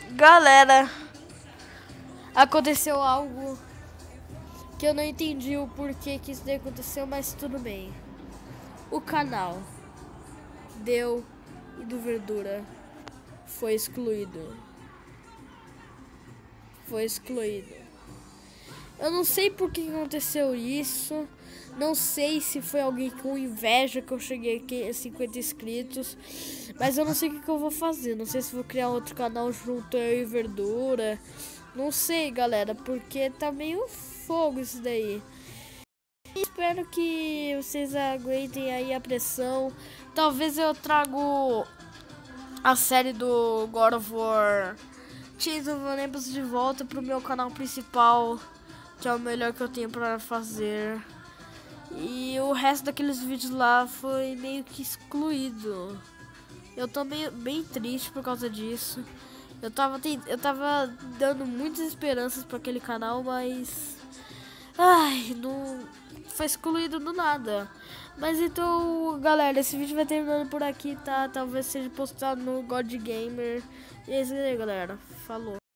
Galera, aconteceu algo que eu não entendi o porquê que isso daí aconteceu, mas tudo bem. O canal Deu e do Verdura foi excluído. Eu não sei por que aconteceu isso. Não sei se foi alguém com inveja que eu cheguei aqui a 50 inscritos. Mas eu não sei o que eu vou fazer. Não sei se vou criar outro canal junto eu e Verdura. Não sei, galera, porque tá meio fogo isso daí. Espero que vocês aguentem aí a pressão. Talvez eu trago a série do God of War Chains of Olympus de volta pro meu canal principal, que é o melhor que eu tenho pra fazer. E o resto daqueles vídeos lá foi meio que excluído. Eu tô bem triste por causa disso. Eu tava dando muitas esperanças pra aquele canal, mas não foi excluído do nada. Mas então, galera, esse vídeo vai terminando por aqui, tá? Talvez seja postado no God Gamer. E é isso aí, galera. Falou.